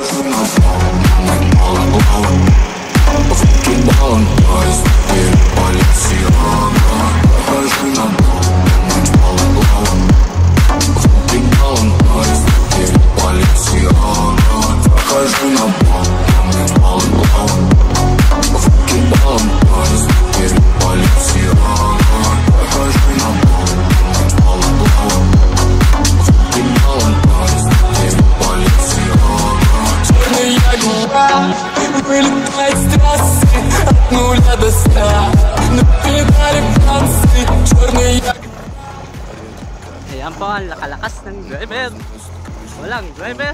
Ayan po ang lakalakas ng driver. Walang driver.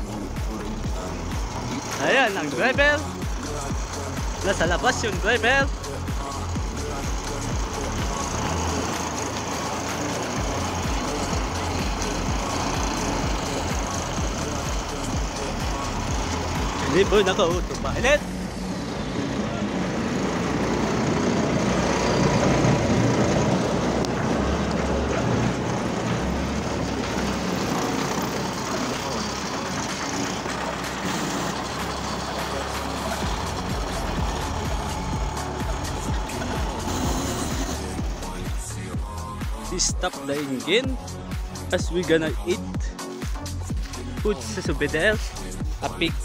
Ayan ang driver. Nasa labas yung driver. Hindi po nakauto pa. Ulit. Stop the engine as we gonna eat food sa souvenir, a pig.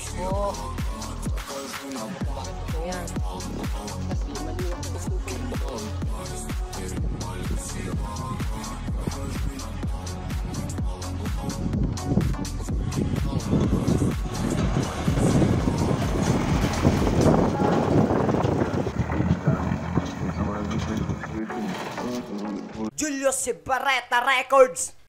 Julio Cibarreta Records.